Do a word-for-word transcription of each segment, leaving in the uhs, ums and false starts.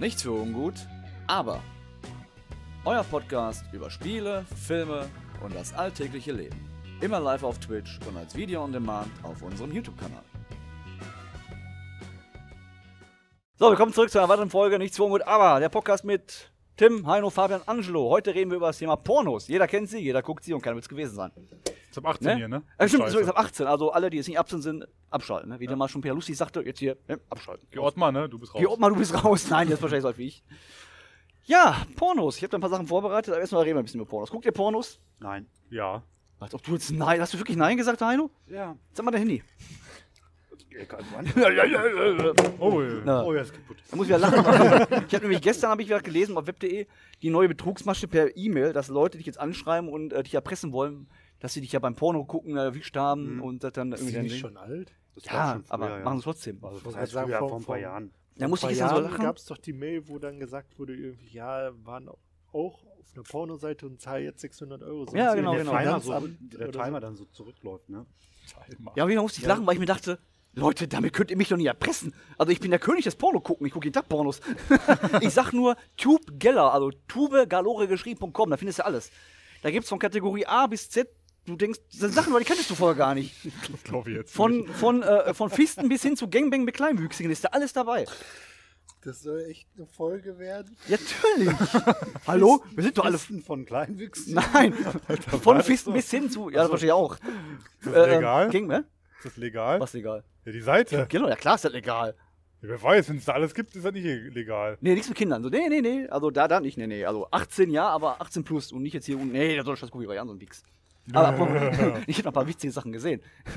Nichts für ungut, aber euer Podcast über Spiele, Filme und das alltägliche Leben. Immer live auf Twitch und als Video on Demand auf unserem YouTube-Kanal. So, willkommen zurück zu einer weiteren Folge Nichts für ungut, aber der Podcast mit Tim, Heino, Fabian, Angelo. Heute reden wir über das Thema Pornos. Jeder kennt sie, jeder guckt sie und keiner wird es gewesen sein. Ist ab achtzehn ne? hier, ne? Äh, stimmt, ist ab achtzehn. Also alle, die jetzt nicht achtzehn sind, abschalten. Ne? Wie ja. der mal schon Peter Lustig sagte, jetzt hier, ne? abschalten. Geh Ottmar, ne? Du bist raus. Geh Ottmar, du bist raus. Nein, jetzt wahrscheinlich so alt wie ich. Ja, Pornos. Ich habe da ein paar Sachen vorbereitet, aber erstmal reden wir ein bisschen über Pornos. Guckt ihr Pornos? Nein. Ja. Als ob du jetzt Nein, hast du wirklich Nein gesagt, Heino? Ja. Sag mal dein Handy. Oh, Na. Oh, ja, ist kaputt. Da muss ich wieder lachen. Ich habe nämlich gestern habe ich wieder gelesen auf web punkt de die neue Betrugsmasche per E-Mail, dass Leute dich jetzt anschreiben und äh, dich erpressen wollen, dass sie dich ja beim Porno gucken, erwischt haben Mhm. und das dann Ist irgendwie die dann nicht sehen. schon alt? Das war Ja, schon früher, aber ja. machen sie trotzdem. Also, das Was heißt sagen, früher, vor- vor ein paar vor- Jahren. Da musste ich Vor gestern so Jahren lachen. gab es doch die Mail, wo dann gesagt wurde, irgendwie, ja, waren auch auf einer Pornoseite und zahl jetzt sechshundert Euro. Sonst Ja, genau, der genau. Timer, so, Finanzamt der oder Timer so. dann so zurückläuft, ne? Ja, auf jeden Fall musste ich lachen, weil ich mir dachte, Leute, damit könnt ihr mich doch nicht erpressen. Also ich bin der König des Porno gucken, ich gucke jeden Tag Pornos. Ich sag nur Tube Geller, also Tube Galore geschrieben Punkt com, da findest du alles. Da gibt's von Kategorie A bis Z, du denkst, das sind Sachen, die kanntest du vorher gar nicht. Das glaube ich jetzt. Von, nicht. von, äh, von Fisten bis hin zu Gangbang mit Kleinwüchsigen ist da alles dabei. Das soll echt eine Folge werden. Ja, natürlich. Hallo? Wir sind doch alle... Fisten von Kleinwüchsen. Nein, von was? Fisten bis hin zu... Ja, das wahrscheinlich auch. Ist das legal? Gang, ne? Ist das legal? Was legal? Ja, die Seite. Genau, ja klar ist das legal. Ja, wer weiß, wenn es da alles gibt, ist das nicht legal. Nee, nichts mit Kindern. So, nee, nee, nee. Also da, da nicht, nee, nee. Also achtzehn ja, aber achtzehn plus und nicht jetzt hier... und Nee, da soll ich das Copyright an, so ein Wichs. Aber ich habe noch ein paar witzige Sachen gesehen.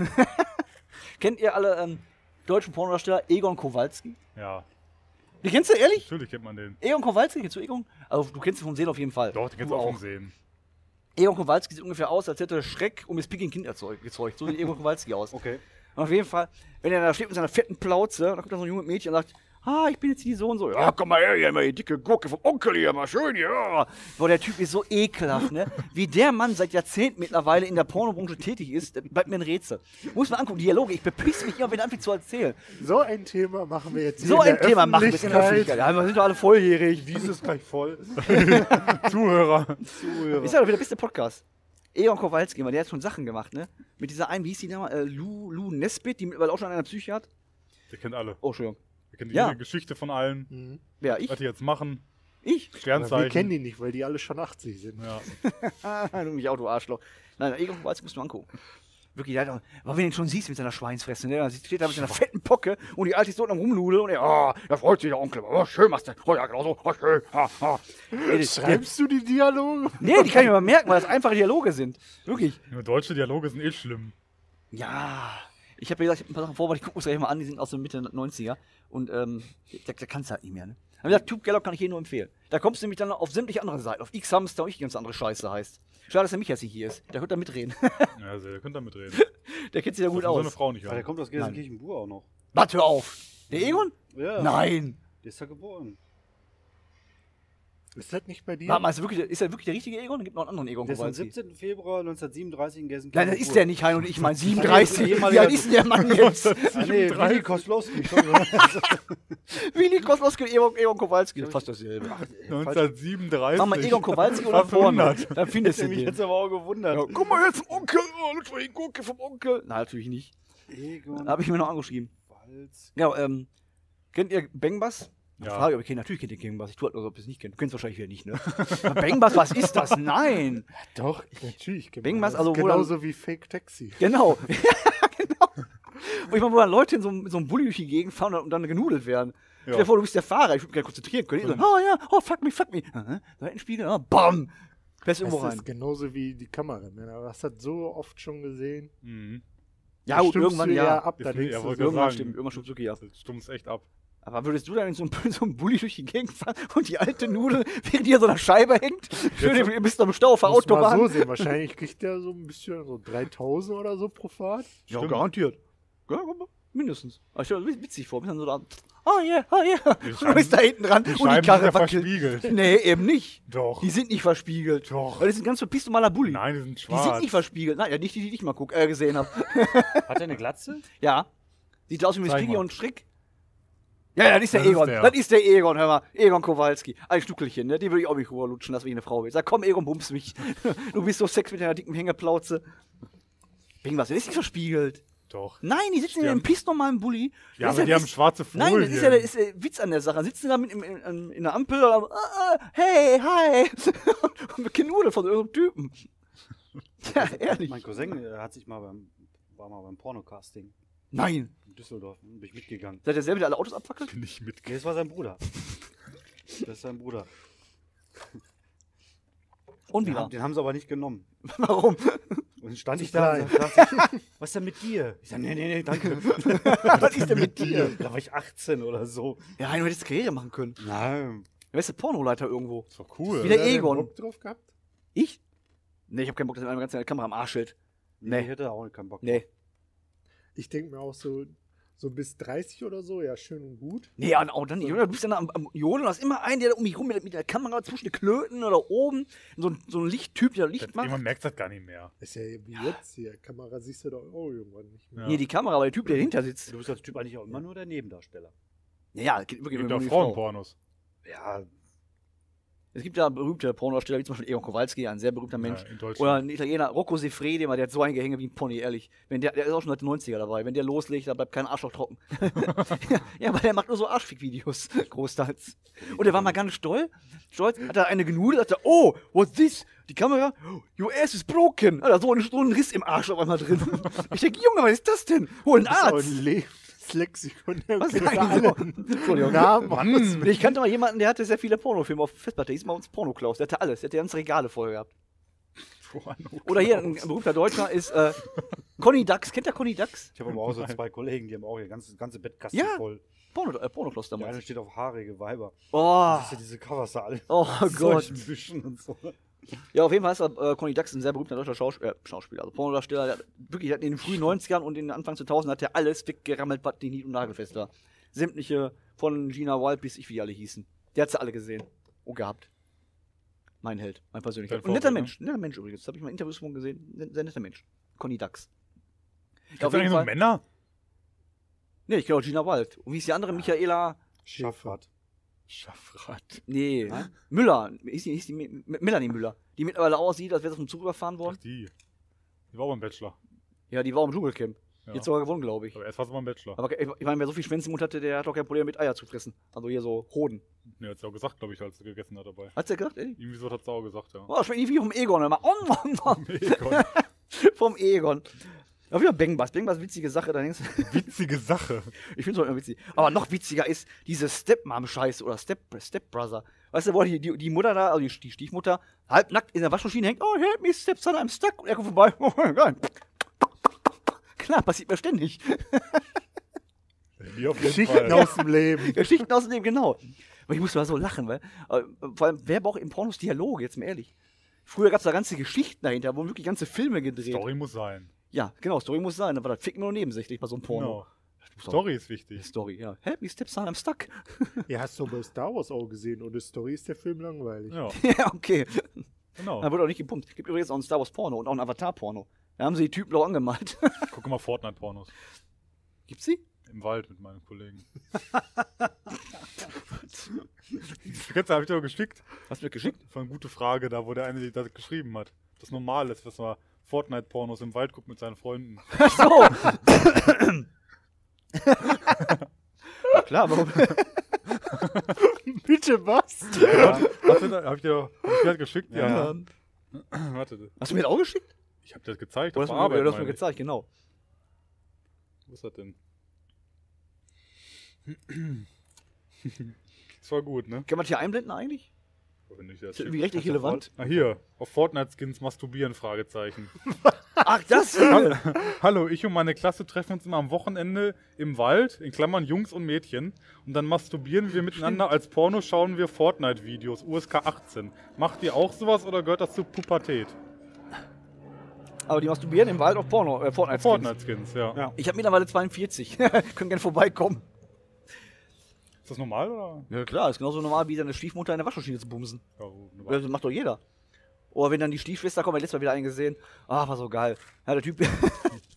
Kennt ihr alle ähm, deutschen Pornodarsteller Egon Kowalski? Ja, Die kennst du, ehrlich? natürlich kennt man den. Egon Kowalski, kennst du Egon? Also du kennst ihn vom Sehen auf jeden Fall. Doch, den kannst Du du auch schon sehen. Egon Kowalski sieht ungefähr aus, als hätte er Schreck um das Peking Kind erzeugt, gezeugt. So sieht Egon Kowalski aus. Okay. Und auf jeden Fall, wenn er da steht mit seiner fetten Plauze, dann kommt da so ein junges Mädchen und sagt, ah, ich bin jetzt die so und so. Ja, komm mal her, hier, mal die dicke Gurke vom Onkel hier, mal schön hier. Ja. Boah, der Typ ist so ekelhaft, ne? Wie der Mann seit Jahrzehnten mittlerweile in der Pornobranche tätig ist, das bleibt mir ein Rätsel. Muss man angucken, Dialoge, ich bepiss mich immer, wenn er anfängt zu erzählen. So ein Thema machen wir jetzt hier So in ein der Thema machen wir jetzt in der Öffentlichkeit. Ja, wir sind doch alle volljährig. Dies ist gleich voll. Zuhörer. Ist ja doch wieder der beste Podcast. Egon Kowalski, der hat schon Sachen gemacht, ne? Mit dieser einen, wie hieß die nochmal? Äh, Lou, Lou Nesbitt, die mittlerweile auch schon an einer Psyche hat. Der kennt alle. Oh, Entschuldigung. Der kennt die Ja. ganze Geschichte von allen. Mhm. Wer, ich? Was die jetzt machen. Ich? Aber Sternzeichen. wir kennen die nicht, weil die alle schon achtzig sind. Ja. du mich auch, du Arschloch. Nein, Egon Kowalski musst du angucken. Wirklich, der hat auch, aber wenn du ihn schon siehst mit seiner Schweinsfresse, ne? Dann steht da mit seiner fetten Pocke und die Alte ist dort am Rumludeln und er, oh, da freut sich der Onkel. Oh, schön machst du. Oh ja, genau so. Oh, schön. Ha, ha. Ey, das- Schreibst du die Dialoge? Nee, die kann ich mir mal merken, weil das einfache Dialoge sind. Wirklich. Nur deutsche Dialoge sind eh schlimm. Ja. Ich habe gesagt, ich habe ein paar Sachen vorbereitet, ich gucke mir das gleich mal an, die sind aus der Mitte neunziger. Und ähm, da, da kannst du halt nicht mehr, ne? Aber gesagt, Tube Geller kann ich hier nur empfehlen. Da kommst du nämlich dann auf sämtliche andere Seiten, auf X-Hamster und ich die ganze andere Scheiße heißt. Schade, dass der Michael nicht hier ist. Der könnte da mitreden. Ja, also, ihr könnt da mitreden. Der kennt sich ja Das gut muss seine aus. Frau nicht Aber der hören. kommt aus Gelsenkirchen-Bur auch noch. Was, hör auf! Der Egon? Ja. Nein! Der ist da geboren. Ist das nicht bei dir? Warte mal, ist, er wirklich, ist er wirklich der richtige Egon? Dann gibt noch einen anderen Egon Der ist am Kowalski. siebzehnten Februar neunzehnhundertsiebenunddreißig in Gelsenkirchen. Nein, das ist der nicht, Hein und ich meine siebenunddreißig. Ah, nee, Wie alt ist denn der Mann jetzt? Ah, nee, Willi Koslowski. Willi Koslowski und Egon, Egon Kowalski. Das ist fast dasselbe. neunzehnhundertsiebenunddreißig. Mach mal Egon Kowalski oder Fast vorne. hundert. Dann findest du Ich mich den. jetzt aber auch gewundert. Ja, guck mal jetzt vom Onkel. Oh, das war die Gurke vom Onkel. Nein, natürlich nicht. Egon Da habe ich mir noch angeschrieben. Walz. Ja, ähm, kennt ihr Bengbas? Ja. Frage, aber ich kenn, natürlich kennt ihr Bengbas. Ich tue halt nur so, ob ihr es nicht kennt. Du kennst es wahrscheinlich wieder nicht, ne? Aber Bengbas, was ist das? Nein! Doch, natürlich. Genau. Bing was, Das ist also wo dann- genauso wie Fake Taxi. Genau. Ja, genau. Wo ich mal, wo dann Leute in so, einem- so einem Bulli durch die Gegend fahren und dann genudelt werden. Ja. Stell dir vor, du bist der Fahrer, ich würde mich gerne konzentrieren können. Ich so, oh ja, oh fuck me, fuck me. Aha, Seitenspiegel, ah, bam! Fährst Das irgendwo rein. ist genauso wie die Kamera. Ne? Aber hast das so oft schon gesehen. Mhm. Ja, Da gut, stimmst irgendwann du ja. ab. Da Jetzt- denkst ja, du wollte so, gerade Irgendwann sagen. stimmt, irgendwann stimmt wirklich ab. Das stummst echt ab. Aber würdest du dann in so einem, so einem Bulli durch die Gegend fahren und die alte Nudel, während die an so einer Scheibe hängt? Schön, ihr bist am Stau auf der muss mal Autobahn. so sehen. Wahrscheinlich kriegt der so ein bisschen so dreitausend oder so pro Fahrt. Ja, Stimmt. garantiert. Ja, mindestens. Aber ich stelle mir das witzig vor. Wir sind so da. Oh yeah, oh yeah. Die Und du Scheiben- bist da hinten dran Die und die Scheiben sind Karre ja wackelt. verspiegelt. Nee, eben nicht. Doch. Die sind nicht verspiegelt. Doch. Weil das ist ein ganz verpisst normaler Bulli. Nein, die sind Die schwarz. sind nicht verspiegelt. Nein, ja, nicht die, die ich mal guck, äh, gesehen habe. Hat er eine Glatze? Ja. Sieht aus wie Zeig Miss Piggy mal. und Strick. Ja, ja, das ist der Das ist Egon. der. Das ist der Egon, hör mal. Egon Kowalski. Ein Schnuckelchen, ne? Die würde ich auch nicht rüberlutschen, dass ich eine Frau will. Sag, komm, Egon, bums mich. Du bist so Sex mit deiner dicken Hängeplauze. Wegen was? Der ist nicht verspiegelt. Doch. Nein, die sitzen in Die einem haben- pissnormalen Bulli. Ja, Das ist aber die das haben ist- schwarze Folien. Nein, das ist ja der, ist der Witz an der Sache. Sitzen da mit in, in, in der Ampel und dann, ah, ah, hey, hi. Und geknuddelt von so einem Typen. Ja, ehrlich. Mein Cousin äh, hat sich mal beim, war mal beim Pornocasting Nein. in Düsseldorf. Bin ich mitgegangen. Seid ihr selber, der alle Autos abfackelt? Bin ich mit. Nee, das war sein Bruder. Das ist sein Bruder. Und Den, wieder? haben- den haben sie aber nicht genommen. Warum? Und dann stand ich Zu da klein. und dachte ich, was ist denn mit dir? Ich sag, nee, nee, nee, danke. Was ist denn mit dir? Da war ich achtzehn oder so. Ja, du hättest Karriere machen können. Nein. Du wärst der Pornoleiter irgendwo. Ist doch cool. Wie der Hat er denn Egon. Bock drauf gehabt? Ich? Nee, ich hab keinen Bock, dass meine ganze Kamera am Arsch hält. Nee, Nee. ich hätte auch keinen Bock. Nee. Ich denke mir auch so, so bis dreißig oder so, ja, schön und gut. Nee, ja, auch dann nicht. Oder? Du bist dann am, am Jodeln und hast immer einen, der da um mich rum mit, mit der Kamera zwischen den Klöten oder oben. So ein, so ein Lichttyp, der Licht macht. Man merkt das gar nicht mehr. Ist ja wie jetzt hier. Kamera siehst du doch auch irgendwann nicht mehr. Ja. Nee, die Kamera, aber der Typ, der dahinter sitzt. Du bist als Typ eigentlich auch immer nur der Nebendarsteller. Ja, ja, es gibt wirklich Gibt immer auch um die Frau. Frauenpornos. Ja, Es gibt ja berühmte Pornodarsteller, wie zum Beispiel Egon Kowalski, ein sehr berühmter Mensch. Ja, in Deutschland. Oder ein Italiener, Rocco Siffredi, der hat so ein Gehänge wie ein Pony, ehrlich. Wenn der, der ist auch schon seit den neunziger dabei. Wenn der loslegt, da bleibt kein Arschloch trocken. ja, ja, weil der macht nur so Arschfick-Videos, großteils. Und der war mal ganz stolz. Stolz, hat er eine genudelt, hat er, oh, what's this? Die Kamera, your ass is broken. Hat er so einen, so einen Riss im Arsch auf einmal drin. Ich denke, Junge, was ist das denn? Hol einen Das ist auch Arzt. ein Lebenslexikon. Der Was kennt ist alle eigentlich so? Entschuldigung. Namen. Mann! Ich kannte mal jemanden, der hatte sehr viele Pornofilme auf Festplatte. Hieß mal uns Porno-Klaus. Der hatte alles. Der hatte ganze Regale voll gehabt. Oder hier ein, ein berühmter Deutscher ist äh, Conny Dax. Kennt ihr Conny Dax? ich habe aber auch so zwei Kollegen, die haben auch ihr ganzes ganze Bettkasten Ja. voll. Porno, äh, Porno-Klaus Der eine damals. steht auf haarige Weiber. Oh, Das sind diese Covers da alle. oh Gott. Solchen Büschen und so. Ja, auf jeden Fall ist er, äh, Conny Dax ein sehr berühmter deutscher Schaus äh, Schauspieler. Also Pornodarsteller. Der hat wirklich der hat in den frühen neunzigern und in den Anfang zweitausend hat er alles weggerammelt, was die nied- und nagelfest war. Sämtliche von Gina Wild bis ich, wie die alle hießen. Der hat sie alle gesehen. Und gehabt. Mein Held, mein persönlicher. Dein Und netter Vorbild, ne? Mensch, netter Mensch übrigens. Das habe ich mal Interviews von gesehen. Sehr, sehr netter Mensch. Conny Dax. Gibt es eigentlich so Männer? Nee, ich glaube Gina Wild. Und wie ist die andere? Michaela. Schaffrat. Schaffrat. Nee, Nein? Müller. Hieß die, hieß die M- Melanie Müller. Die mittlerweile aussieht, als wäre sie vom Zug überfahren Ach, worden. die. Die war beim Bachelor. Ja, die war im Dschungelcamp. Ja. Jetzt sogar gewonnen, glaube ich. Aber erst war sie beim Bachelor. Aber ich ich meine, wer so viel Schwänze im Mund hatte, der hat doch kein Problem mit Eier zu fressen. Also hier so Hoden. Ne, hat sie auch gesagt, glaube ich, als sie gegessen hat dabei. Hat's ja gesagt, ey? Irgendwie so hat sie auch gesagt, ja. Oh, das schmeckt nicht wie vom Egon. Immer. Oh, oh, oh. Egon. Vom Egon. Aber wieder Bengbass. Bengbass, witzige Sache. Da denkst du, Witzige Sache. ich finde es auch immer witzig. Aber noch witziger ist diese Stepmom-Scheiße oder Step, Stepbrother. Weißt du, wo die, die, die Mutter da, also die, die Stiefmutter, halbnackt in der Waschmaschine hängt. Oh, help me, stepson, I'm stuck. Und er kommt vorbei. Oh, geil. Klar, passiert mir ständig. Mir auf jeden Geschichten Fall. aus dem Leben. Geschichten aus dem, genau. Aber ich musste mal so lachen, weil äh, vor allem, wer braucht im Pornos Dialoge, jetzt mal ehrlich. Früher gab es da ganze Geschichten dahinter, wurden wirklich ganze Filme gedreht. Story muss sein. Ja, genau, Story muss sein, aber das ficken nur nebensächlich bei so einem Porno. Genau. Story ist wichtig. Story, ja. Help me, stepson, I'm stuck. Ja, hast du bei Star Wars auch gesehen und die Story ist der Film langweilig. Ja, Ja, okay. genau. Da wurde auch nicht gepumpt. Gibt übrigens auch ein Star Wars Porno und auch ein Avatar Porno. Da haben sie die Typen blau angemalt. Guck mal Fortnite-Pornos. Gibt's sie? Im Wald mit meinen Kollegen. Jetzt habe ich dir doch geschickt. Hast du mir geschickt? Von eine gute Frage da, wo der eine das geschrieben hat. Das normal ist, was man Fortnite-Pornos im Wald guckt mit seinen Freunden. Ach so. Ja, klar, warum? Bitte was? Ja. Hast du da, hab ich dir doch hab ich dir das geschickt? Ja. Warte, Hast du mir das auch geschickt? ich habe dir das gezeigt. Oder auf hast der du mir, Arbeit, du hast mir meine ich. gezeigt, genau. Wo ist das denn? Das war gut, ne? Kann man das hier einblenden eigentlich? Wenn ich das Ist das irgendwie rechtlich relevant? Ah, hier. Auf Fortnite-Skins masturbieren, Fragezeichen. Ach, das? Hallo, hallo, ich und meine Klasse treffen uns immer am Wochenende im Wald, in Klammern Jungs und Mädchen. Und dann masturbieren wir miteinander. Als Porno schauen wir Fortnite-Videos, U S K achtzehn. Macht ihr auch sowas oder gehört das zur Pubertät? Aber die masturbieren im Wald auf Porno, äh, Fortnite. Fortnite-Skins, ja. Ja. Ich habe mittlerweile zweiundvierzig. Können gerne vorbeikommen. Ist das normal oder? Ja klar, ist genauso normal wie deine Stiefmutter in der Waschmaschine zu bumsen. Ja, wunderbar. Das macht doch jeder. Oder wenn dann die Stiefschwester kommt, letztes Mal wieder einen gesehen. Ah, war so geil. Ja, der Typ.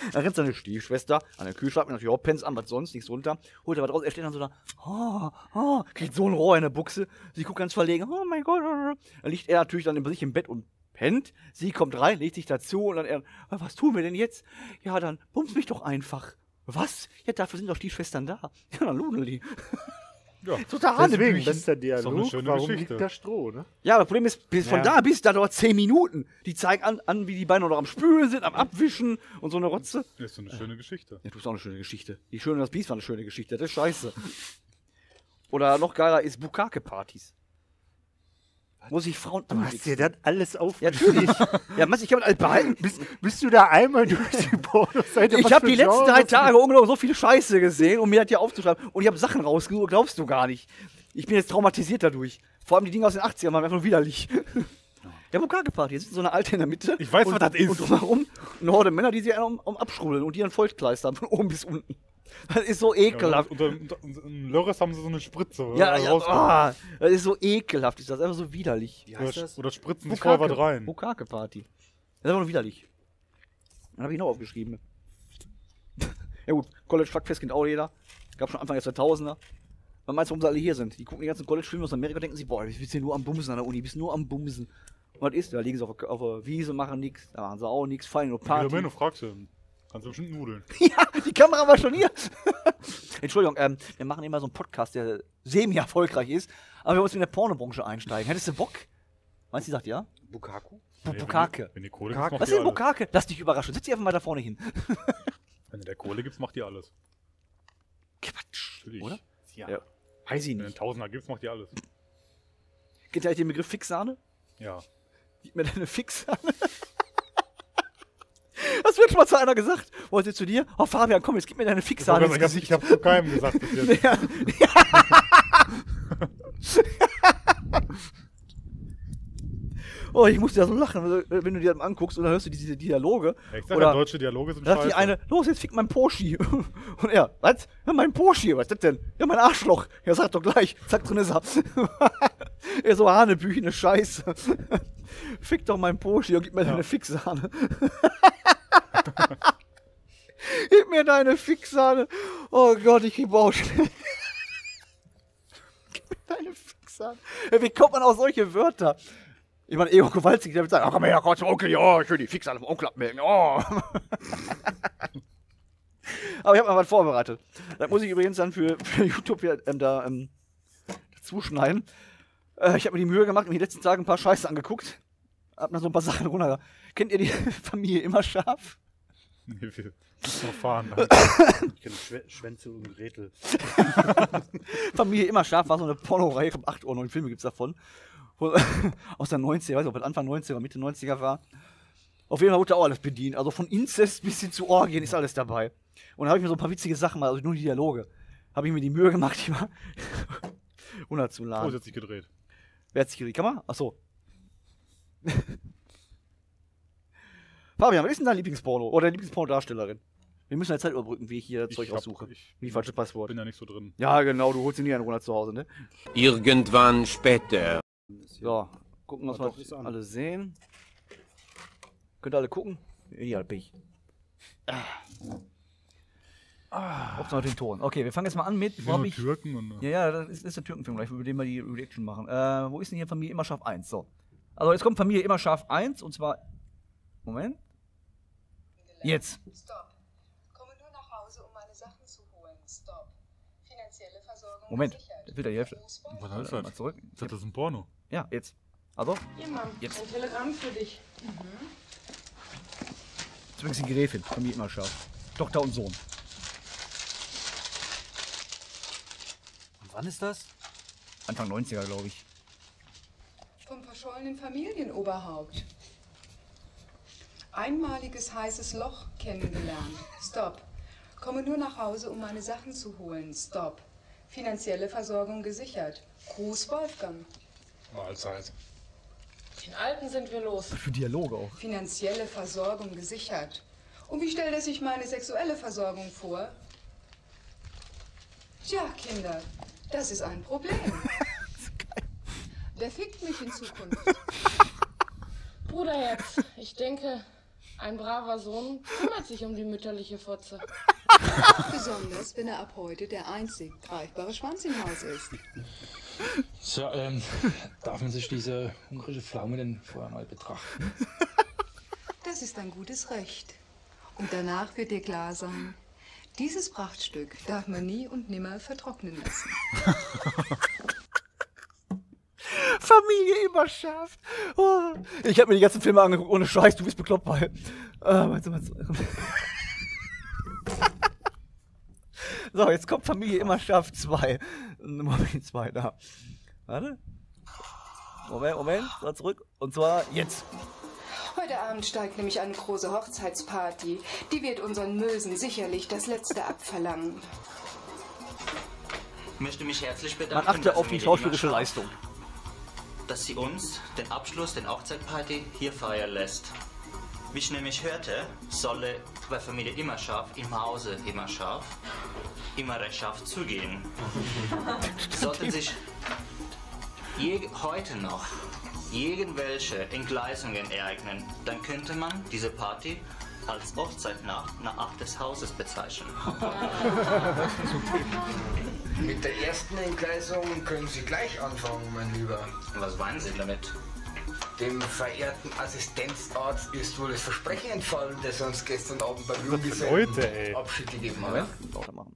Dann rennt seine Stiefschwester an den Kühlschrank, mit natürlich auch Pens an, was sonst, nichts runter. Holt er was raus, er steht dann so da, oh, oh, kriegt so ein Rohr in der Buchse. Sie guckt ganz verlegen, oh mein Gott. Dann liegt er natürlich dann bei sich im Bett und pennt. Sie kommt rein, legt sich dazu und dann er, was tun wir denn jetzt? Ja, dann bumst mich doch einfach. Was? Ja, dafür sind doch Stiefschwestern da. Ja, dann ludeln die. Ja. Total Deswegen, Hanebüchen. bester Ist doch eine Dialog, schöne warum Geschichte. liegt da Stroh, ne? Ja, das Problem ist, bis von Ja. da bis da dauert zehn Minuten. Die zeigen an, an, wie die beiden noch am Spülen sind, am Abwischen und so eine Rotze. Das ist so eine schöne Geschichte. Ja, du bist auch eine schöne Geschichte. Die Schöne und das Biest war eine schöne Geschichte. Das ist scheiße. Oder noch geiler ist Bukake-Partys. Muss ich Frauen Du hast dir das alles Ja, aufgeschrieben. natürlich. Ja, Mann, ich habe alles behalten. bist, bist du da einmal durch die Pornoseite? Ich Was habe für die letzten Genres? drei Tage ungelogen so viele Scheiße gesehen, um mir das hier aufzuschreiben. Und ich habe Sachen rausgesucht, glaubst du gar nicht. Ich bin jetzt traumatisiert dadurch. Vor allem die Dinge aus den achtzigern waren einfach nur widerlich. Ja, Bukake-Party. Jetzt ist so eine Alte in der Mitte. Ich weiß, und, was das ist. Und drumherum eine Horde Männer, die sich um, um abschrubbeln und die dann Vollkleist haben, von oben bis unten. Das ist so Ja, ekelhaft. unter, unter, unter, in Lörres haben sie so eine Spritze. Ja, äh, ja, rausgeholt. ah, das ist so ekelhaft. Ist das einfach so widerlich. Wie heißt oder, das? oder spritzen sich vorher was rein. Bukake-Party. Das ist einfach nur widerlich. Dann habe ich noch aufgeschrieben. Ja gut, College-Fuckfest kennt auch jeder. Gab schon Anfang der zweitausender. Was meinst du, warum sie alle hier sind? Die gucken die ganzen College-Filme aus Amerika und denken sich, boah, ich bin hier nur am Bumsen an der Uni, ich bin nur am Bumsen. Und was ist? Da liegen sie auf der, auf der Wiese, machen nichts, da machen sie auch nichts, fallen nur Party. Party. Du fragst du, kannst du bestimmt nudeln. Ja, die Kamera war schon hier. Entschuldigung, ähm, wir machen immer so einen Podcast, der semi-erfolgreich ist, aber wir wollen uns in der Pornobranche einsteigen. Hättest du Bock? Meinst du, die sagt ja? Bukaku? Bu Nee, Bukake. Wenn, die- wenn die Kohle Bukake. gibt, macht Was die ist denn alles. Bukake? Lass dich überraschen. Setz dich einfach mal da vorne hin. Wenn du der Kohle gibst, macht die alles. Quatsch. Natürlich. Oder? Ja. Ja. Weiß ich Wenn du einen nicht. Tausender gibst, macht die alles. Kennt ihr eigentlich den Begriff Fixsahne? Ja. Gib mir deine Fixsahne. Das wird schon mal zu einer gesagt. Wollte zu dir? Oh Fabian, komm, jetzt gib mir deine Ich Fixsahne. habe ins ich Gesicht. hab zu keinem gesagt bis jetzt. Ja. Oh, ich muss ja so lachen, wenn du dir das anguckst und dann hörst du diese Dialoge. Ja, ich sag Oder ja, deutsche Dialoge sind da sagt die scheiße. eine, los, jetzt fick mein Poschi. Und er, was? Ja, mein Poschi, was ist das denn? Ja, mein Arschloch. Ja, sag doch gleich. Zack, drin ist er. Er so, Hanebüchene Scheiße. Fick doch mein Poschi und gib mir Ja. deine Fixsahne. Gib mir deine Fixsahne. Oh Gott, ich krieg Bauchschmerzen. Gib mir deine Fixsahne. Ja, wie kommt man auf solche Wörter? Ich meine, Ego Kowalski, der wird sagen, oh, komm mal her, komm zum Onkel, ja, schön die Fixsahne vom Onkel abmelden, oh. Aber ich habe mal was vorbereitet. Das muss ich übrigens dann für, für YouTube hier, ähm, da ähm, zuschneiden. Äh, ich habe mir die Mühe gemacht und die letzten Tage ein paar Scheiße angeguckt. Hab noch so ein paar Sachen runter. Kennt ihr die Familie immer scharf? Nee, wir müssen noch fahren. Dann. Ich kenne Schwä Schwänze und Gretel. Familie immer scharf war so eine Porno-Reihe, ich glaube acht oder neun Filme gibt es davon. Wo- Aus der neunziger, ich weiß nicht, ob das Anfang neunziger, Mitte neunziger war. Auf jeden Fall wurde da auch alles bedient. Also von Inzest bis hin zu Orgien ist alles dabei. Und da habe ich mir so ein paar witzige Sachen mal, also nur die Dialoge, habe ich mir die Mühe gemacht, die mal Oh, runterzuladen. ist jetzt sich gedreht. Wer hat sich die Kamera? Achso. Fabian, was ist denn dein Lieblingsporno? Oder deine Lieblingsporno-Darstellerin? Wir müssen ja Zeit überbrücken, wie ich hier das Zeug hab- aussuche. Ich Wie falsche Passwort. bin ja nicht so drin. Ja, genau, du holst ihn nie einen runter zu Hause, ne? Irgendwann später. So, gucken, was Ja, wir doch, ist an. alle sehen. Könnt ihr alle gucken? Ja, bin ich. Ah. Auf noch den Ton. Okay, wir fangen jetzt mal an mit. Wir Wo hab sind ich, nur Türken und. ja, ja, das ist, ist der Türkenfilm gleich, über den wir die Reaction machen. Äh, wo ist denn hier Familie immer scharf eins? So. Also jetzt kommt Familie immer scharf eins und zwar. Moment. Jetzt. Stop. Komme nur nach Hause, um meine Sachen zu holen. Stop. Finanzielle Versorgung Moment, gesichert. der will der Hälfte. Fußball- Was heißt Mal das? zurück. Das ist ein Porno. Ja, jetzt. Also, Hier, Mann, Jetzt. ein Telegramm für dich. jetzt übrigens die Gräfin. Familie immer scharf. Tochter und Sohn. Und wann ist das? Anfang neunziger, glaube ich. Vom verschollenen Familienoberhaupt. Einmaliges heißes Loch kennengelernt. Stop. Komme nur nach Hause, um meine Sachen zu holen. Stop. Finanzielle Versorgung gesichert. Gruß Wolfgang. Mahlzeit. Den Alten sind wir los. Für Dialoge auch. Finanzielle Versorgung gesichert. Und wie stellt er sich meine sexuelle Versorgung vor? Tja, Kinder, das ist ein Problem. Wer fickt mich in Zukunft? Bruderherz, ich denke, Ein braver Sohn kümmert sich um die mütterliche Fotze. Besonders, wenn er ab heute der einzig greifbare Schwanz im Haus ist. So, ähm, darf man sich diese hungrige Pflaume denn vorher mal betrachten? Das ist ein gutes Recht. Und danach wird dir klar sein, dieses Prachtstück darf man nie und nimmer vertrocknen lassen. Familie immer scharf. Oh. Ich habe mir die ganzen Filme angeguckt, ohne Scheiß, du bist bekloppt bei. Äh, meinst du, meinst du? So, jetzt kommt Familie immer scharf zwei. Moment, zwei, da. Warte. Moment, Moment, so zurück. Und zwar jetzt. Heute Abend steigt nämlich eine große Hochzeitsparty. Die wird unseren Mösen sicherlich das Letzte abverlangen. Ich möchte mich herzlich bedanken. Man achte auf die schauspielerische Leistung. Dass sie uns den Abschluss der Hochzeitsparty hier feiern lässt. Wie ich nämlich hörte, solle bei Familie immer scharf im Hause immer scharf, immer recht scharf zugehen. Sollten sich je, heute noch irgendwelche Entgleisungen ereignen, dann könnte man diese Party als Hochzeitnacht nach Acht des Hauses bezeichnen. Mit der ersten Entgleisung können Sie gleich anfangen, mein Lieber. Was meinen Sie damit? Dem verehrten Assistenzarzt ist wohl das Versprechen entfallen, das er uns gestern Abend beim Junggesellen Abschied gegeben hat. Lauter machen.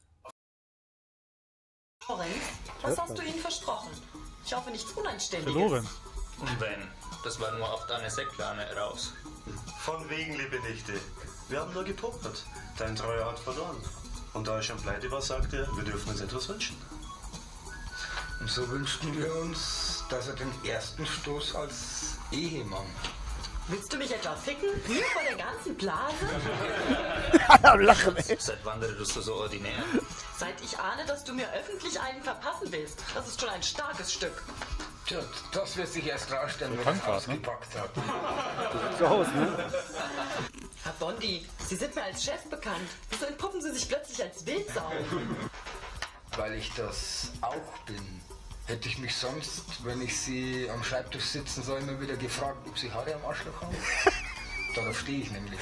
Lorenz, was hast du ihnen versprochen? Ich hoffe nichts Unanständiges. Lorenz. Und wenn? Das war nur auf deine Sektplane raus. Von wegen, liebe Nichte. Wir haben nur gepokert. Dein Treuer hat verloren. Und da er schon pleite war, sagte er, wir dürfen uns etwas wünschen. Und so wünschten wir uns, dass er den ersten Stoß als Ehemann. Willst du mich etwa ficken? Hier vor der ganzen Blase? Lachen, ey. Seit wann redest du so ordinär? Seit ich ahne, dass du mir öffentlich einen verpassen willst. Das ist schon ein starkes Stück. Tja, das wird sich erst rausstellen, wenn er es ausgepackt hat. So aus, ne? Herr Bondi, Sie sind mir als Chef bekannt. Wieso entpuppen Sie sich plötzlich als Wildsau? Weil ich das auch bin. Hätte ich mich sonst, wenn ich Sie am Schreibtisch sitzen sah, immer wieder gefragt, ob Sie Haare am Arschloch haben? Darauf stehe ich nämlich.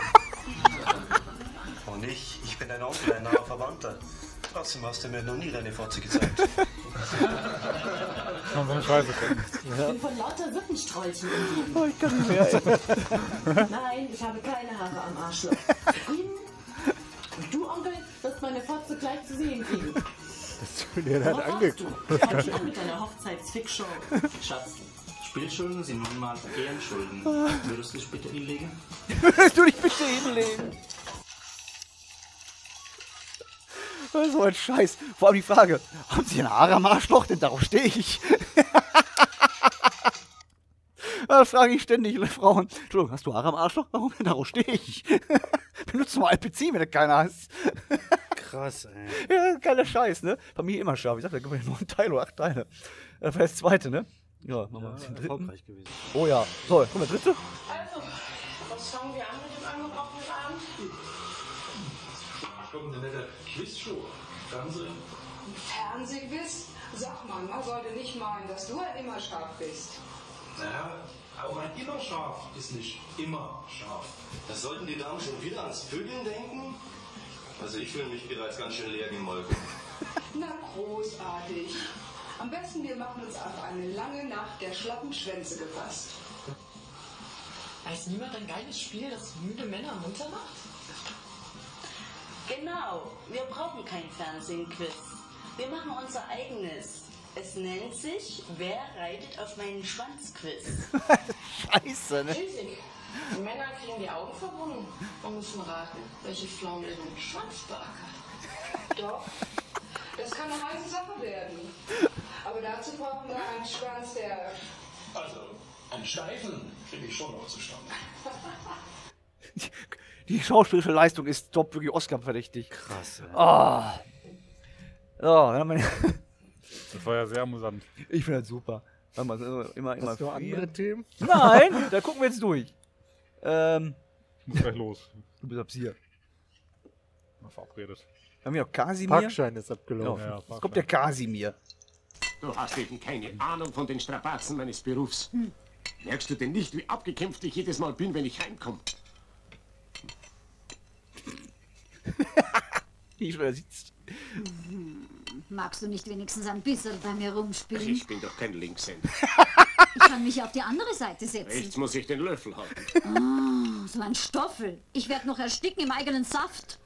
Und ich, ich bin dein Onkel, ein naher Verwandter. Trotzdem hast du mir noch nie deine Fotze gezeigt. Kann so eine Scheiße kennen. Ich bin von lauter Wippensträuchen umgeben. Oh, ich kann nicht mehr, ey. Nein, ich habe keine Haare am Arschloch. Zufrieden? Und du, Onkel, wirst meine Fotze gleich zu sehen kriegen. Das tut dir dann Worauf angeguckt. du? Fang schon an mit deiner Hochzeitsfickshow. Schatz, Spielschulden sind nun mal Ehrenschulden. Würdest du dich bitte hinlegen? Würdest du dich bitte hinlegen? So ein Scheiß. Vor allem die Frage, haben Sie ein Haare am Arschloch? Denn darauf stehe ich. Das frage ich ständig Frauen. Entschuldigung, hast du Haare am Arschloch? Warum? Denn darauf stehe ich. Benutzt mal L P C, wenn du keiner hast. Krass, ey. Ja, geiler Scheiß, ne? Bei immer scharf. Ich sag, da gibt es nur einen Teil oder acht Teile. Das war das zweite, ne? Ja, machen wir Ja, den dritten. erfolgreich gewesen. Oh ja. So, komm, der dritte. Also, was fangen wir an mit dem angebrochenen Abend? Kommt eine nette Quizshow. Fernsehen. Fernsehquiz? Sag mal, man sollte nicht meinen, dass du ein immer scharf bist. Naja, auch ein immer scharf ist nicht immer scharf. Das sollten die Damen schon wieder ans Vögeln denken? Also ich fühle mich bereits ganz schön leer gemolken. Na, großartig. Am besten, wir machen uns auf eine lange Nacht der schlappen Schwänze gefasst. Weiß niemand ein geiles Spiel, das müde Männer munter macht? Genau, wir brauchen kein Fernsehen-Quiz. Wir machen unser eigenes. Es nennt sich Wer reitet auf meinen Schwanz-Quiz. Scheiße, ne? Riesig. Die Männer kriegen die Augen verbunden und müssen raten, welche Pflaume ihren Schwanz beackert. Doch, das kann eine heiße Sache werden. Aber dazu brauchen wir einen Schwanz, der... Also, einen steifen kriege ich schon noch zustande. Die, die schauspielerische Leistung ist top, wirklich Oscar-verdächtig. Krass, ey. Ah. So, dann haben wir... Das war ja sehr amüsant. Ich finde das super. Warte mal, immer, immer, immer Hast du noch vier. andere Themen? Nein, da gucken wir jetzt durch. Ähm, Ich muss gleich los. du bist ab hier. Mal verabredet. Haben wir noch Kasimir? Parkschein ist abgelaufen. Ja, Jetzt kommt der Kasimir. Du hast eben keine Ahnung von den Strapazen meines Berufs. Merkst du denn nicht, wie abgekämpft ich jedes Mal bin, wenn ich heimkomme? Wie er sitzt. Magst du nicht wenigstens ein bisschen bei mir rumspielen? Ich bin doch kein Linkshänder. Ich kann mich auf die andere Seite setzen. Rechts muss ich den Löffel halten. Oh, so ein Stoffel. Ich werde noch ersticken im eigenen Saft.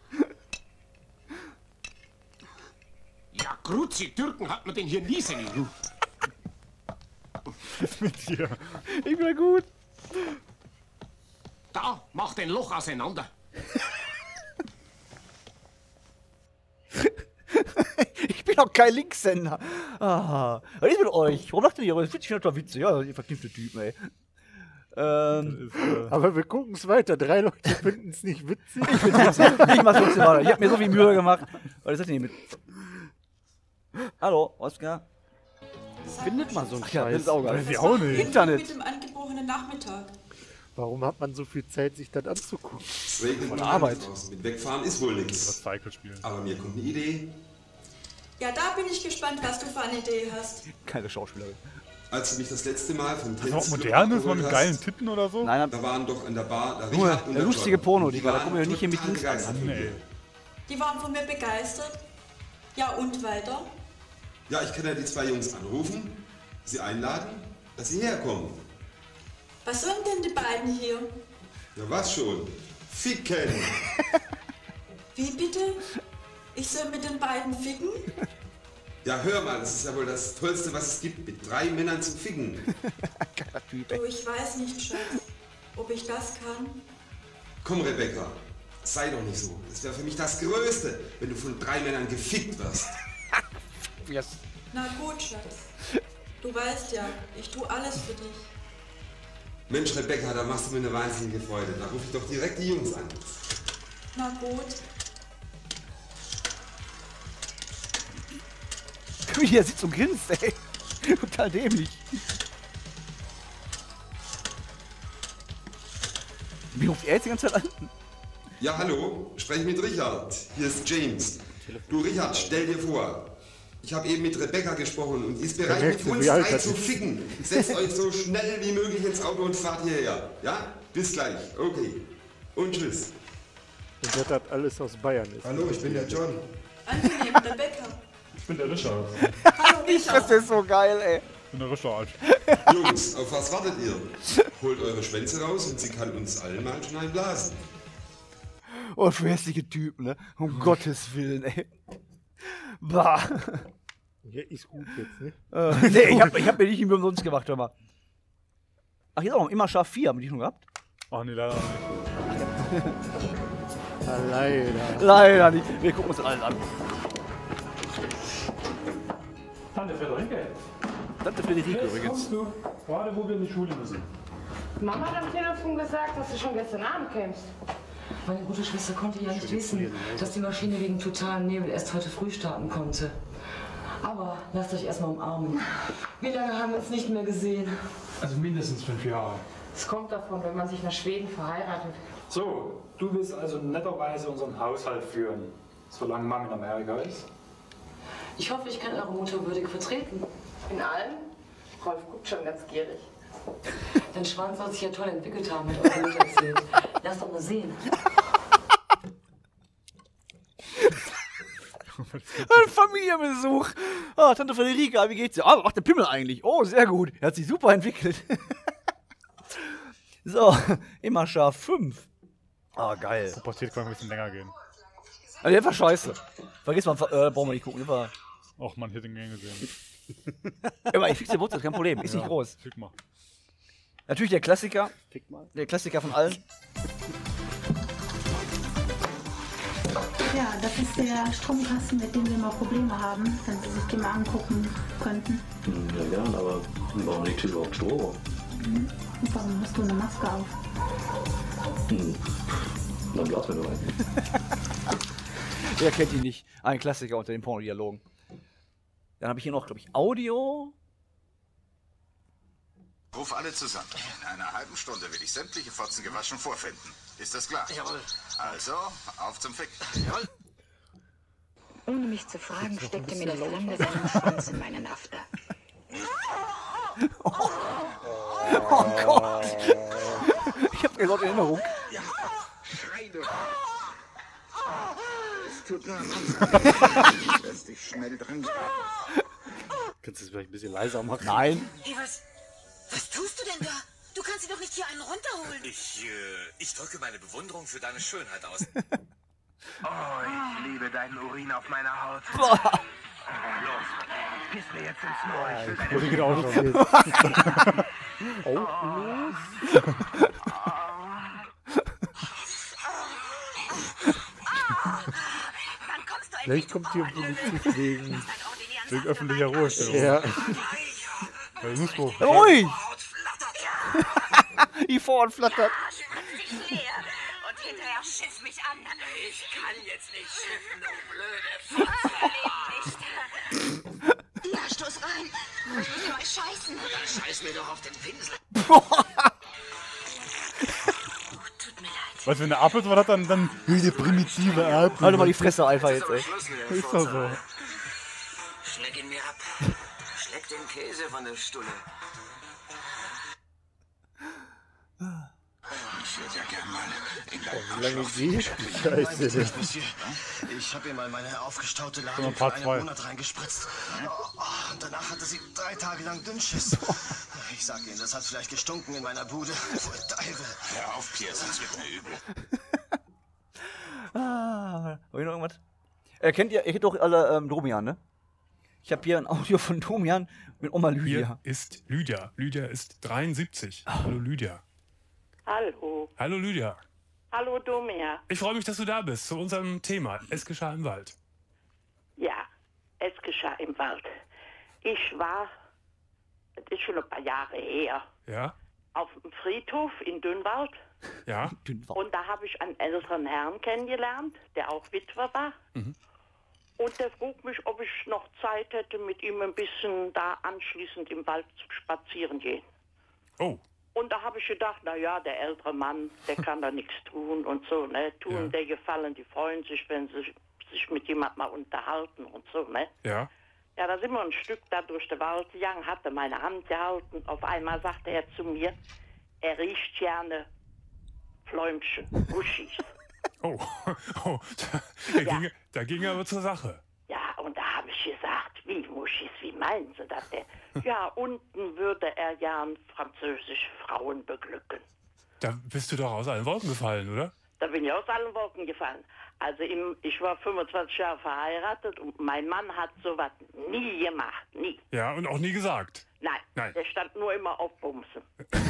Ja, Kruzi, Türken hat man denn hier nie sehen. Mit dir. Ich bin gut. Da, mach den Loch auseinander. Ich bin auch kein Linkshänder. Ah, was ist mit euch? Warum macht ihr das? Ich finde das witzig. Ja, ihr verkniffte Typen, ey. Ähm, ist, äh aber wir gucken es weiter. Drei Leute finden es nicht witzig. Ich finde es witzig. Ich mach's trotzdem weiter. Ich hab mir so viel Mühe gemacht. Was ist das denn hier mit? Hallo, Oskar. Findet man so einen Ja, das ist auch geil. Weiß ich auch nicht. Internet. Mit dem angebrochenen Nachmittag. Warum hat man so viel Zeit, sich das anzugucken? Es regnet Von nur Arbeit. draußen. Mit Wegfahren ist wohl nichts. Das Cycle spielen. Aber mir kommt eine Idee. Ja, da bin ich gespannt, was du für eine Idee hast. Keine Schauspielerin. Als du mich das letzte Mal vom Das ist auch Tanzclub modern ist, abgeholt mit hast, geilen Titten oder so? Nein, da waren doch an der Bar der Junge, Richard und der der lustige John. Porno, Und die Digga, da waren kommen wir nicht hier mit total Links begeistert an. von Nee. dir. Die waren von mir begeistert. Ja, und weiter? Ja, ich kann ja die zwei Jungs anrufen, sie einladen, dass sie herkommen. Was sollen denn die beiden hier? Ja, was schon? Ficken! Wie bitte? Ich soll mit den beiden ficken? Ja, hör mal, das ist ja wohl das Tollste, was es gibt, mit drei Männern zu ficken. Du, ich weiß nicht, Schatz, ob ich das kann. Komm, Rebecca, sei doch nicht so. Das wäre für mich das Größte, wenn du von drei Männern gefickt wirst. Yes. Na gut, Schatz. Du weißt ja, ich tue alles für dich. Mensch, Rebecca, da machst du mir eine wahnsinnige Freude. Da rufe ich doch direkt die Jungs an. Na gut. Wie der sitzt und grinst, ey. Total dämlich. Wie ruft er jetzt die ganze Zeit an? Ja, hallo, sprech mit Richard. Hier ist James. Du, Richard, stell dir vor, ich habe eben mit Rebecca gesprochen und die ist bereit, mit uns drei zu ficken. Setzt euch so schnell wie möglich ins Auto und fahrt hierher. Ja? Bis gleich. Okay. Und tschüss. Und dass das alles aus Bayern ist. Hallo, ich bin der John. Angenehm, Rebecca. Ich bin der Richard. Hallo, Richard. Das ist so geil, ey. Ich bin der Richard. Jungs, auf was wartet ihr? Holt eure Schwänze raus und sie kann uns allen mal schon einblasen. Oh, für hässliche Typen, ne? Um Gottes Willen, ey. Bah. Ja, ist gut jetzt, ne? Äh, nee, ich hab, ich hab mir nicht mehr umsonst gemacht, hör mal. Ach, hier ist auch noch immer scharf vier, haben wir die schon gehabt? Ach nee, leider nicht. Ah, leider. Leider nicht. Wir gucken uns das alles an. Tante Friederike. Tante Friederike Jetzt übrigens. kommst du, gerade wo wir in die Schule müssen. Mama hat am Telefon gesagt, dass du schon gestern Abend kämst. Meine gute Schwester konnte ja nicht wissen, dass die Maschine wegen totalem Nebel erst heute früh starten konnte. Aber lasst euch erstmal umarmen. Wie lange haben wir uns nicht mehr gesehen? Also mindestens fünf Jahre. Es kommt davon, wenn man sich nach Schweden verheiratet. So, du willst also netterweise unseren Haushalt führen, solange Mama in Amerika ist? Ich hoffe, ich kann eure Mutter würdig vertreten. In allem? Rolf guckt schon ganz gierig. Dein Schwanz soll sich ja toll entwickelt haben, mit eurer Mutter erzählt. Lass doch mal sehen. Ein Familienbesuch. Ah, Tante Friederike, wie geht's dir? Ah, was macht der Pimmel eigentlich? Oh, sehr gut. Er hat sich super entwickelt. So, immer scharf fünf. Ah, geil. Pubertät kann ein bisschen länger gehen. Also, der war scheiße. Vergiss mal, äh, brauchen wir nicht gucken. Der war... Och, man hätte ihn gern gesehen. Immer, ich fixe die Wurzel, kein Problem. Ist Ja, nicht groß. Fick mal. Natürlich der Klassiker. Fick mal. Der Klassiker von allen. Ja, das ist der Stromkasten, mit dem wir mal Probleme haben, wenn Sie sich den mal angucken könnten. Ja, gern, aber warum liegt hier überhaupt Strom? Mhm. Und warum hast du eine Maske auf? Hm. Dann blasen wir nur rein. Wer kennt ihn nicht? Ein Klassiker unter den Pornodialogen. Dann habe ich hier noch, glaube ich, Audio. Ruf alle zusammen. In einer halben Stunde will ich sämtliche Fotzen gewaschen vorfinden. Ist das klar? Jawohl. Also, auf zum Fick. Jawohl. Ohne mich zu fragen, steckte mir der Fremde seinen Schwanz in meine Nafte. Oh Gott. Ich hab gerade Erinnerung. Ja, schrei doch. Es tut mir leid. Lass dich schnell dran. Kannst du es vielleicht ein bisschen leiser machen? Nein. Hey, was, was tust du denn da? Du kannst dir doch nicht hier einen runterholen. Ich, äh, ich drücke meine Bewunderung für deine Schönheit aus. Oh, ich liebe deinen Urin auf meiner Haut. Boah. Los, piss mir jetzt ins Ohr. Ich will deine Wurde geht auch schon. Oh. Vielleicht kommt hier Polizist wegen, wegen öffentlicher Ruhestellung. Ja. Das muss wohl. Ruhig! Die Vorhaut flattert. Und hinterher schiff mich an. Ich kann jetzt nicht schiffen, du blöde Ja, stoß rein. Ich muss mal scheißen. Dann scheiß mir doch auf den Pinsel. Was, wenn der Apfel so was hat, dann, dann der primitive Apfel. Halt mal die Fresse einfach jetzt, ey. Ist doch so. Schleck ihn mir ab. Schleck den Käse von der Stulle. Ich würde ja gern mal in Wie lange geht die Scheiße denn? Ich habe ihr mal meine aufgestaute Schon Ladung ein für paar einen zwei. Monat reingespritzt. Oh, und danach hatte sie drei Tage lang Dünnschiss. Ich sag Ihnen, das hat vielleicht gestunken in meiner Bude. Voll Teufel. Hör auf, Pierre, sonst wird mir übel. Ah, hab ich noch irgendwas? Äh, kennt ihr, ihr kennt doch alle ähm, Domian, ne? Ich habe hier ein Audio von Domian mit Oma Lydia. Hier ist Lydia. Lydia ist dreiundsiebzig. Hallo Lydia. Hallo. Hallo Lydia. Hallo Domian. Ich freue mich, dass du da bist zu unserem Thema. Es geschah im Wald. Ja, es geschah im Wald. Ich war, das ist schon ein paar Jahre her, Ja? auf dem Friedhof in Dünnwald. Ja? Und da habe ich einen älteren Herrn kennengelernt, der auch Witwer war. Mhm. Und der frug mich, ob ich noch Zeit hätte, mit ihm ein bisschen da anschließend im Wald zu spazieren gehen. Oh. Und da habe ich gedacht, na ja, der ältere Mann, der kann da nichts tun und so, ne? Tun Ja. der Gefallen, die freuen sich, wenn sie sich mit jemandem mal unterhalten und so, ne? Ja? Ja, da sind wir ein Stück da durch den Wald gegangen, hatte meine Hand gehalten. Auf einmal sagte er zu mir, er riecht gerne Fläumchen, Muschis. Oh, oh. Da, da, Ja. ging, da ging er aber zur Sache. Ja, und da habe ich gesagt, wie Muschis, wie meinen Sie das denn? Ja, unten würde er gern französische Frauen beglücken. Da bist du doch aus allen Wolken gefallen, oder? Da bin ich aus allen Wolken gefallen. Also im, ich war fünfundzwanzig Jahre verheiratet und mein Mann hat sowas nie gemacht, nie. Ja, und auch nie gesagt. Nein, Nein. der stand nur immer auf Bumsen.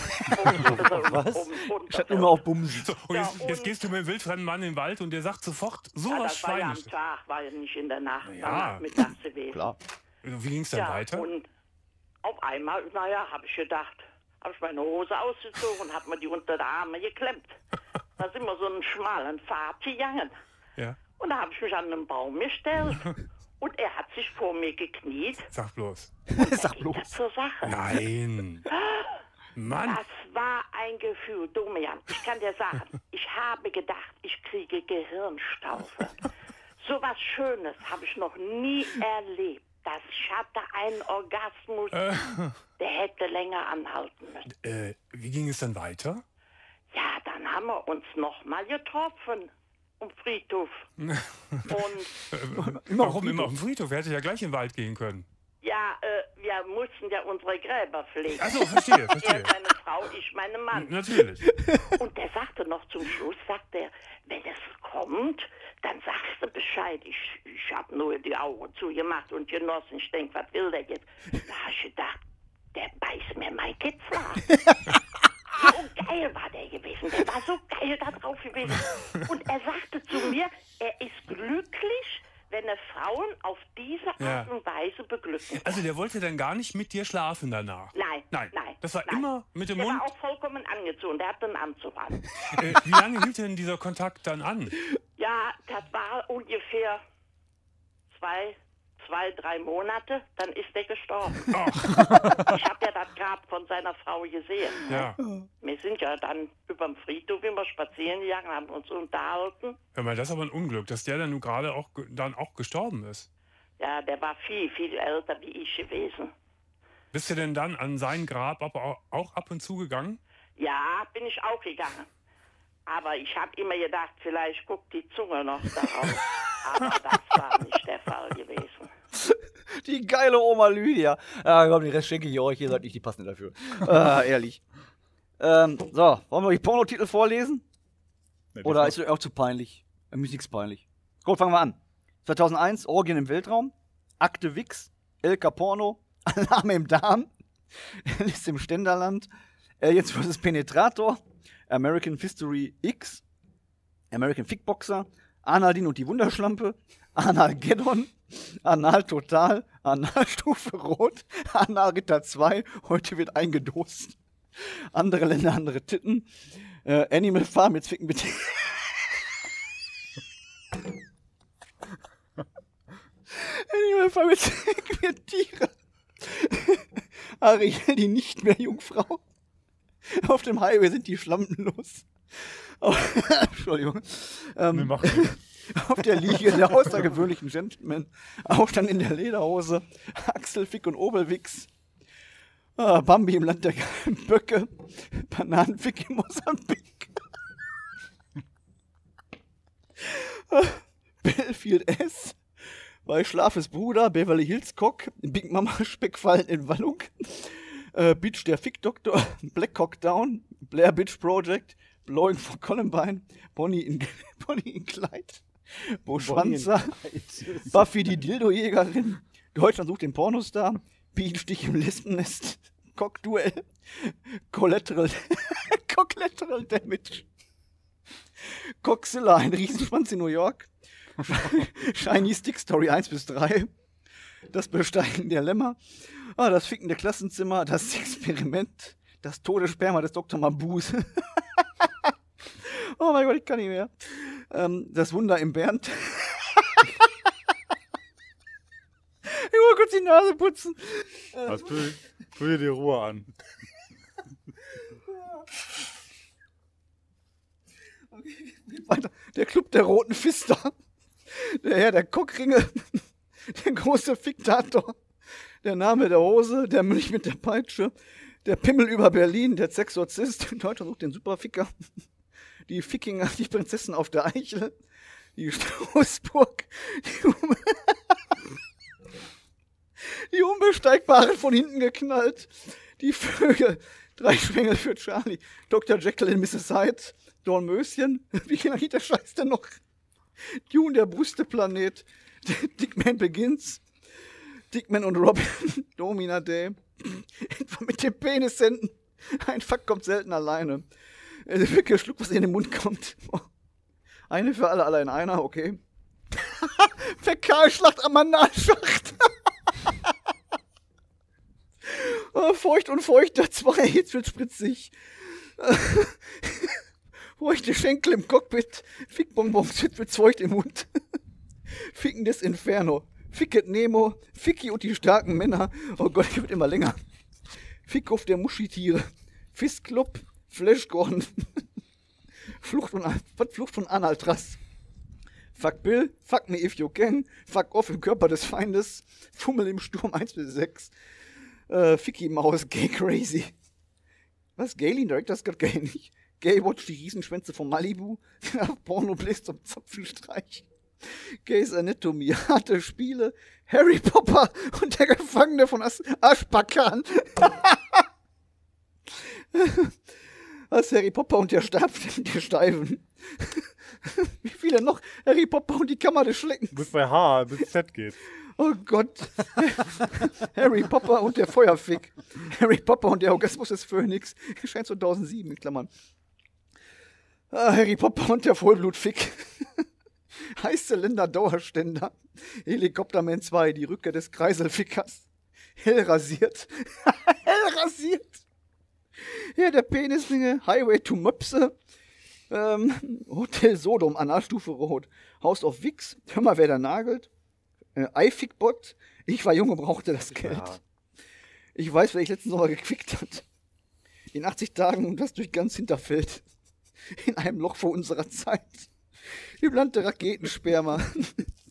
Was? Statt immer auf Bumsen. So, und jetzt, jetzt gehst du mit einem wildfremden Mann in den Wald und der sagt sofort Ja, sowas das war ja am Schweinisches. Tag, war ja nicht in der Nacht, Ja. war nachmittags gewesen. Klar. Wie ging es dann Ja, weiter? und auf einmal, naja, habe ich gedacht, habe ich meine Hose ausgezogen und habe mir die unter die Arme geklemmt. Da sind wir so einen schmalen Pfad gegangen. Ja. Und da habe ich mich an einen Baum gestellt und er hat sich vor mir gekniet. Sag bloß. Sag bloß. Zur Sache. Nein. Mann. Das war ein Gefühl, Domian. Ich kann dir sagen, ich habe gedacht, ich kriege Gehirnstaufe. So was Schönes habe ich noch nie erlebt. Das ich hatte einen Orgasmus, Äh, der hätte länger anhalten müssen. äh, wie ging es dann weiter? Ja, dann haben wir uns noch mal getroffen am Friedhof. Und Äh, warum immer auf dem Friedhof? Er hätte ja gleich in den Wald gehen können. ja, äh, wir mussten ja unsere Gräber pflegen. Ach so, verstehe, verstehe. Er seine Frau, ich meine Mann. Natürlich. Und der sagte noch zum Schluss, sagt er, wenn es kommt, dann sagst du Bescheid. Ich, ich habe nur die Augen zugemacht und genossen. Ich denke, was will der jetzt? Da habe ich gedacht, der beißt mir mein Kitzler. So geil war der gewesen. Der war so geil da drauf gewesen. Und er sagte zu mir, er ist glücklich, wenn er Frauen auf diese Art Ja. und Weise beglücken kann. Also der wollte dann gar nicht mit dir schlafen danach? Nein, Nein. nein. Das war nein. immer mit dem der Mund? war auch vollkommen angezogen. Der hatte einen Anzug an. Äh, wie lange hielt denn dieser Kontakt dann an? Ja, das war ungefähr zwei, zwei, drei Monate. Dann ist er gestorben. Ich habe ja das Grab von seiner Frau gesehen. Ja. Wir sind ja dann über den Friedhof immer spazieren gegangen, haben uns unterhalten. Hör mal, das ist aber ein Unglück, dass der dann nun gerade auch ge- dann auch gestorben ist. Ja, der war viel, viel älter wie ich gewesen. Bist du denn dann an sein Grab aber auch ab und zu gegangen? Ja, bin ich auch gegangen. Aber ich habe immer gedacht, vielleicht guckt die Zunge noch darauf. Aber das war nicht der Fall gewesen. Die geile Oma Lydia. Ah, komm, den Rest schenke ich euch. Ihr seid nicht die Passenden dafür. Ah, ehrlich. Ähm, so, wollen wir die Pornotitel vorlesen? Nee, Oder ist es auch zu peinlich? Mir ist nichts peinlich. Gut, fangen wir an. zweitausendeins, Orgien im Weltraum. Akte Wix. Elka Porno. Alarm im Darm. List im Ständerland. Aliens versus. Penetrator. American History X. American Fickboxer. Arnaldin und die Wunderschlampe. Analgeddon. Anal Total. Analstufe Rot. Analritter zwei. Heute wird eingedost. Andere Länder, andere Titten. Äh, Animal Farm, jetzt ficken bitte. Animal Farm, jetzt ficken wir Tiere. Ariel, die nicht mehr Jungfrau. Auf dem Highway sind die Schlampen los. Oh, Entschuldigung. Ähm, nee, mach nicht. Auf der Liege der außergewöhnlichen Gentlemen. Aufstand in der Lederhose. Axel, Fick und Obelwix. Ah, Bambi im Land der Böcke. Bananenfick in Mosambik. ah, Belfield S. Bei Schlafes Bruder. Beverly Hills Cock. Big Mama Speckfallen in Wallung. Äh, Bitch der Fick-Doktor. Black Cock Down. Blair Bitch Project. Blowing for Columbine. Bonnie in, Bonnie in Kleid. Bo Schwanzer. Buffy die Dildo-Jägerin. Deutschland sucht den Pornostar. Bienenstich im Lispennest. Cockduell. Collateral. Collateral Damage. Coxilla, ein Riesenschwanz in New York. Shiny Stick Story eins bis drei. Das Besteigen der Lämmer. Ah, das Ficken der Klassenzimmer. Das Experiment. Das Todessperma des Doktor Mabuse. Oh mein Gott, ich kann nicht mehr. Ähm, das Wunder im Bernd. Ich muss kurz die Nase putzen. Was, füll, füll dir die Ruhe an. Okay, weiter. Der Club der roten Fister. Der Herr der Kockringe. Der große Fiktator. Der Name der Hose. Der Mönch mit der Peitsche. Der Pimmel über Berlin. Der Sexorzist. Deutschland sucht den Superficker. Die Fickinger, die Prinzessin auf der Eichel. Die Straßburg. Die, um die Unbesteigbaren von hinten geknallt. Die Vögel. Drei Schwengel für Charlie. Doktor Jekyll in Misses Hyde. Dornmöschen. Wie geht der Scheiß denn noch? Dune, der Brüsteplanet. Dickman Begins. Dickman und Robin. Domina Day. Etwa mit dem Penissenden. Ein Fuck kommt selten alleine. Wirklich Schluck, was in den Mund kommt. Eine für alle, alle in einer, okay. Fäkalschlacht am Analschacht. oh, feucht und feuchter zwei, jetzt wird spritzig. Feuchte Schenkel im Cockpit. Fickbonbons, jetzt wird's feucht im Mund. Ficken des Inferno. Ficket Nemo. Ficky und die starken Männer. Oh Gott, die wird immer länger. Fick auf der Muschitiere. Fistclub. Flash Gordon. Flucht von, Flucht von Analtras. Fuck Bill. Fuck me if you can. Fuck off im Körper des Feindes. Fummel im Sturm eins bis sechs. Äh, Ficky Maus. Gay Crazy. Was? Gaylin? Director's Cut Gay nicht. Gay Watch, die Riesenschwänze von Malibu. Porno Bliss zum Zapfenstreich. Gays Anatomy. Harte Spiele. Harry Potter und der Gefangene von As Ashbakan. Was? Harry Potter und der Stab der Steifen. Wie viele noch? Harry Potter und die Kammer des Schleckens. Bis bei H, bis Z geht. Oh Gott. Harry Potter und der Feuerfick. Harry Potter und der Orgasmus des Phönix. Erscheint zweitausendsieben, in Klammern. Ah, Harry Potter und der Vollblutfick. Heiße Länder Dauerständer. Helikopterman zwei, die Rückkehr des Kreiselfickers. Hell rasiert. Hell rasiert. Ja, der Penislinge. Highway to Möpse. Ähm, Hotel Sodom, Analstufe Rot. House of Wix. Hör mal, wer da nagelt. Äh, iFickbot. Ich war jung und brauchte das Geld. Ja. Ich weiß, wer ich letzten Sommer gequickt hat. In achtzig Tagen und das durch ganz Hinterfeld. In einem Loch vor unserer Zeit. Im Land der Raketensperma.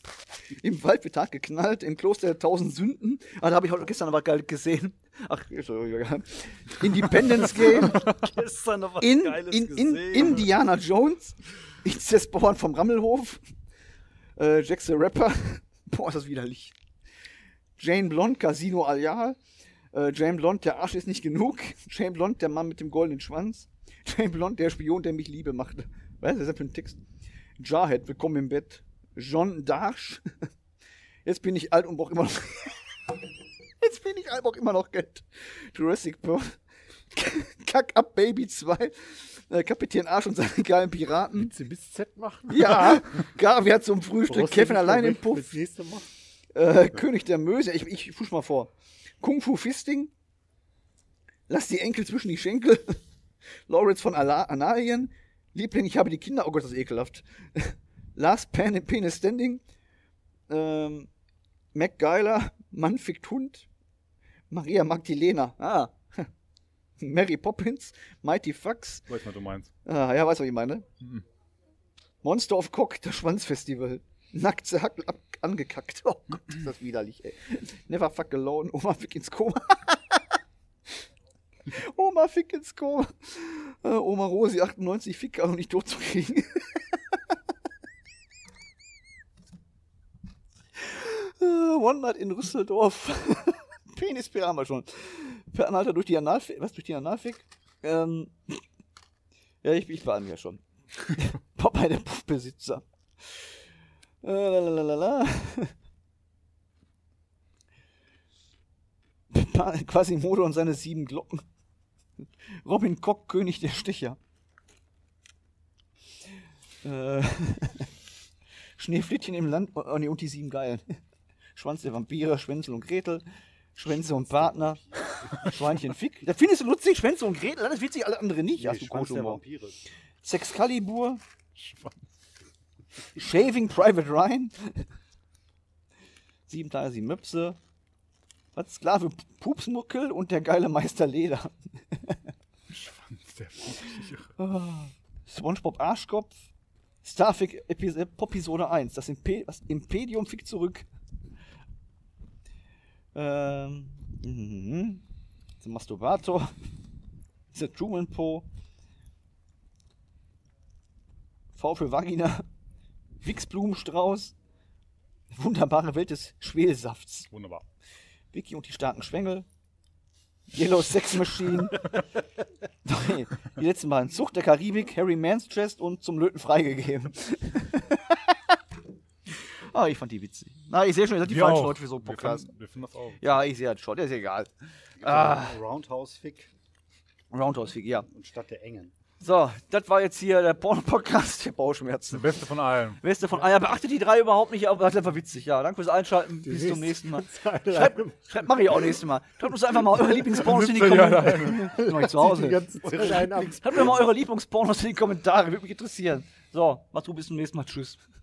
Im Wald wird hart geknallt, im Kloster der tausend Sünden. Ah, da habe ich heute gestern aber geil gesehen. Ach, Independence Game. Gestern noch was in, Geiles in, in, gesehen. Indiana Jones. Inzestbauern vom Rammelhof. Äh, Jack the Rapper. Boah, ist das widerlich. Jane Blonde, Casino Royale. Äh, Jane Blonde, der Arsch ist nicht genug. Jane Blonde, der Mann mit dem goldenen Schwanz. Jane Blonde, der Spion, der mich Liebe machte. Was ist das für ein Text? Jarhead, willkommen im Bett. John Darsh. Jetzt bin ich alt und brauch immer noch. Jetzt bin ich alt und brauch immer noch Geld. Jurassic Park. Kack ab Baby zwei. Äh, Kapitän Arsch und seine geilen Piraten. Willst du bis Z machen? Ja. Gavi hat zum Frühstück. Brauchst du Kevin nicht allein im weg Puff. fürs nächste Mal? Äh, König der Möse. Ich, ich fusch mal vor. Kung Fu Fisting. Lass die Enkel zwischen die Schenkel. Lawrence von Ala Analien. Liebling, ich habe die Kinder. Oh Gott, das ist ekelhaft. Last Pen Penis Standing. Ähm, MacGyler. Mann fickt Hund. Maria Magdalena. Ah. Mary Poppins. Mighty Fox. Weiß, was du meinst. Ah, ja, weißt du, was ich meine? Mhm. Monster of Cock, das Schwanzfestival. Nackt zerhackt, ab, angekackt. Oh Gott, ist das widerlich, ey. Never fuck alone. Oma fick ins Koma. Oma fick ins Koma. Äh, Oma Rosi achtundneunzig, Ficker und nicht tot zu kriegen. äh, One Night in Rüsseldorf. Penispeer haben wir schon. Per Anhalter durch die Analfick. Was, durch die Analfick? Ähm. Ja, ich, ich war mir ja schon. Popeye, der Puffbesitzer. Äh, lalalala. Quasimodo und seine sieben Glocken. Robin Koch, König der Stecher. Äh, Schneeflittchen im Land. Oh, nee, und die sieben Geilen. Schwanz der Vampire, Schwänzel und Gretel. Schwänze und Partner. Schweinchen Fick. Das findest du lustig, Schwänze und Gretel? Das witzig, alle anderen nicht. Nee, Hast du Schwanz der Humor. Vampire. Sexcalibur. Shaving Private Ryan. Sieben Tage, sieben Möpse. Was? Sklave Pupsmuckel und der geile Meister Leder. Schwanz der Vampire. Oh. SpongeBob Arschkopf. Starfic Episode, Episode eins. Das Impe das Impedium fickt zurück. Ähm. Mhm. Der Masturbator. Der Truman Po. V für Vagina. Wichsblumenstrauß. Wunderbare Welt des Schwelsafts. Wunderbar. Vicky und die starken Schwengel. Yellow Sex Machine. Nein, die letzten beiden. Zucht der Karibik, Harry Manchest und zum Löten freigegeben. Ah, ich fand die witzig. Na, ich sehe schon, ihr seid die Wir falschen auch. Leute für so einen Wir Podcast. finden- wir finden das auch. Ja, ich sehe das schon, ist egal. Ah. Ah, Roundhouse-Fick Roundhouse-Fick, ja. und statt der Engen. So, das war jetzt hier der Porno-Podcast der Bauchschmerzen. Der beste von allen. Beste von allen. Ja, beachtet die drei überhaupt nicht, aber das ist einfach witzig. Ja, danke fürs Einschalten. Bis zum nächsten Mal. Schreibt, schreibt mache ich auch nächstes Mal. Schreibt uns einfach mal eure Lieblingspornos in die Sitzt ihr Kommentare. alleine? Ich bin noch nicht zu Hause. Die ganze Zeit einen ab. Schreibt mir mal eure Lieblingspornos in die Kommentare. Würde mich interessieren. So, macht's gut, bis zum nächsten Mal. Tschüss.